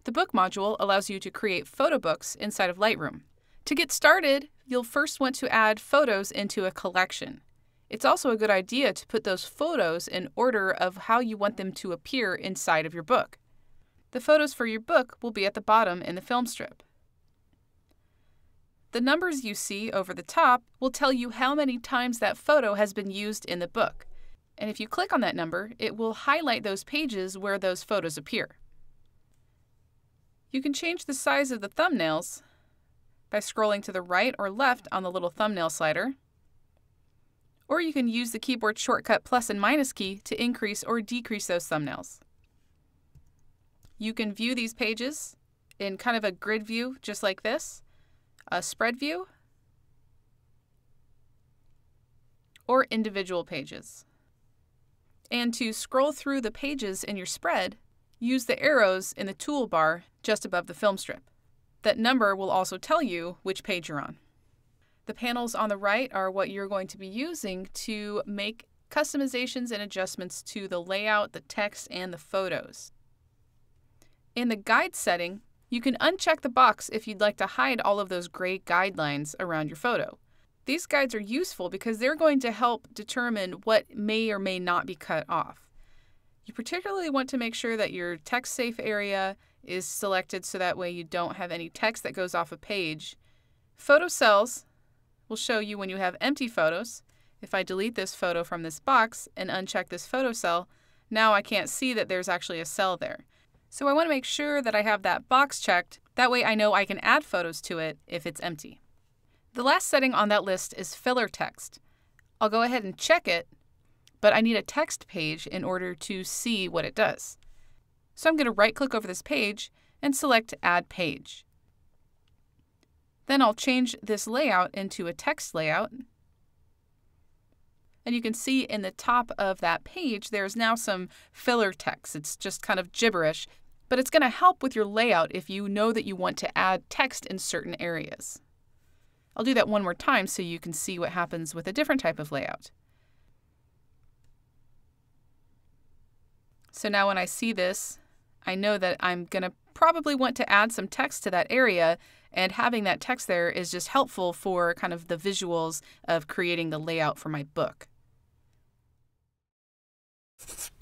The Book module allows you to create photo books inside of Lightroom. To get started, you'll first want to add photos into a collection. It's also a good idea to put those photos in order of how you want them to appear inside of your book. The photos for your book will be at the bottom in the film strip. The numbers you see over the top will tell you how many times that photo has been used in the book. And if you click on that number, it will highlight those pages where those photos appear. You can change the size of the thumbnails by scrolling to the right or left on the little thumbnail slider. Or you can use the keyboard shortcut plus and minus key to increase or decrease those thumbnails. You can view these pages in kind of a grid view, just like this, a spread view, or individual pages. And to scroll through the pages in your spread, use the arrows in the toolbar just above the film strip. That number will also tell you which page you're on. The panels on the right are what you're going to be using to make customizations and adjustments to the layout, the text, and the photos. In the guide setting, you can uncheck the box if you'd like to hide all of those gray guidelines around your photo. These guides are useful because they're going to help determine what may or may not be cut off. You particularly want to make sure that your text safe area is selected so that way you don't have any text that goes off a page. Photo cells will show you when you have empty photos. If I delete this photo from this box and uncheck this photo cell, now I can't see that there's actually a cell there. So I want to make sure that I have that box checked. That way I know I can add photos to it if it's empty. The last setting on that list is filler text. I'll go ahead and check it, but I need a text page in order to see what it does. So I'm going to right-click over this page and select Add Page. Then I'll change this layout into a text layout. And you can see in the top of that page, there's now some filler text. It's just kind of gibberish, but it's going to help with your layout if you know that you want to add text in certain areas. I'll do that one more time so you can see what happens with a different type of layout. So now when I see this, I know that I'm going to probably want to add some text to that area, and having that text there is just helpful for kind of the visuals of creating the layout for my book.